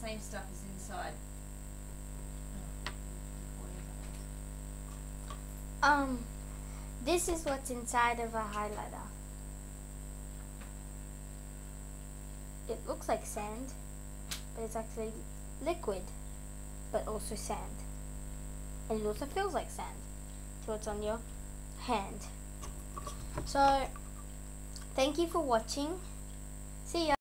same stuff is inside. This is what's inside of a highlighter. It looks like sand, but it's actually liquid, but also sand. And it also feels like sand till it's on your hand. So, thank you for watching. See ya.